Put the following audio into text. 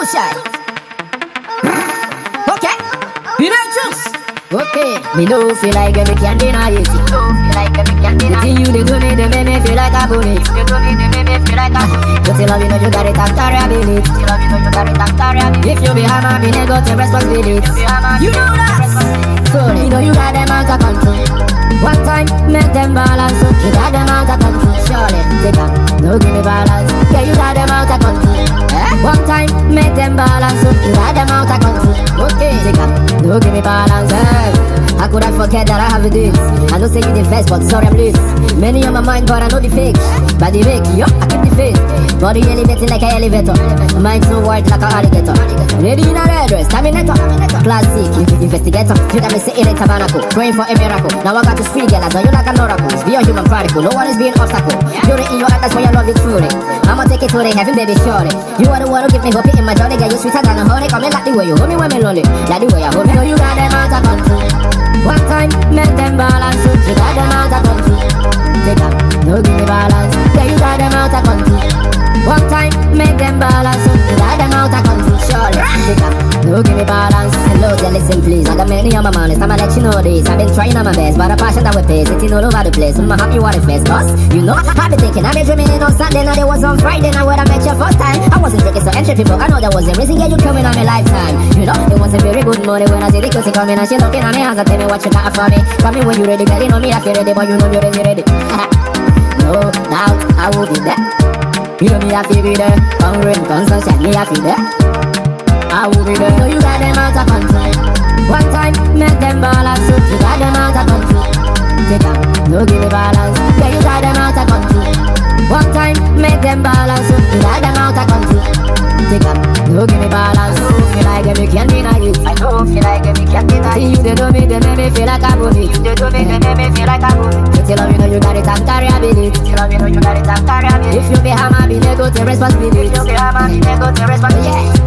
shy. Okay, be righteous. Okay, me no feel like me can't deny it. The thing you do me, they make me feel like a bullet. You tell me you got it and carry a minute. If you be hammer, me never go to responsibility. You know that. So you know you got them out of control. One time, make them balance. You got them out of control. Surely, take them, no give me balance. Yeah, you got them out of control. One time, make them balance. You got them out of control. Okay, take them, no give me balance. How could I forget that I have this? I know say you the best, but sorry I'm loose. Many on my mind, but I know the fake. By the fake, yo, I keep the faith. Body elevating like an elevator. Mind so wide like an alligator. Ready in a red dress, terminator. Classic, investigator. You got me sitting in tabernacle, praying for a miracle. Now I got to speak, girl, I saw you like an oracle. Be a human particle, no one is being obstacle. You're in your heart, that's why I love it truly. I'ma take it to the heaven, baby, surely. You are the one who give me hope in my journey. Girl, you sweeter than a honey. Come in like the way you hold me when me lonely. Like the way I hold me, know you got them out of control. One time, make them balance. You got them out of control. Take them, no give me balance. Yeah, you got them out of control. One time, make them balance. You got them out of control. Surely, take them, no give me balance. Hello, girl, listen please. I got many on my mind. I'ma let you know this. I've been trying on my best, but the passion that we pay, sitting all over the place. I'm happy what it face, cause you know I've been thinking. I've been dreaming on Sunday, now it was on Friday. Now when I met you first time, I wasn't drinking, so entry people. I know there was a reason, yeah, you coming on my lifetime. You know, it was a very good morning when I see the cutie coming and she looking at me as I tell me what you got for me. Come in when you ready, girl, you know me, I feel ready, but you know you're ready. No doubt, I will be there. You know me, I feel be there. Come rain, come sunshine, me, I feel there. I will be there. So you got them out of control. One time, make them balance. You got them out of control. Take them, no give me balance. Yeah, you got them out of control. One time, make them balance. You got them out of control. Take them, no give me balance. I don't feel like me can't deny it. I don't feel like me can't deny it. See you, they do me, they make me feel like a bullet. They do me, they make me feel like a bullet. You tell me, you know you got it and carry a minute. You tell me, you know you got it and carry a minute. If you be hammer, be nego to responsibility. If you be hammer, be nego to responsibility. Yeah.